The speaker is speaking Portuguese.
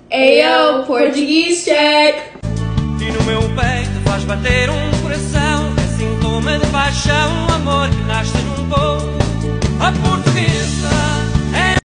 Ayo, Portuguese check! E no meu peito faz bater um coração, é sintoma de paixão, amor que nasce num poço.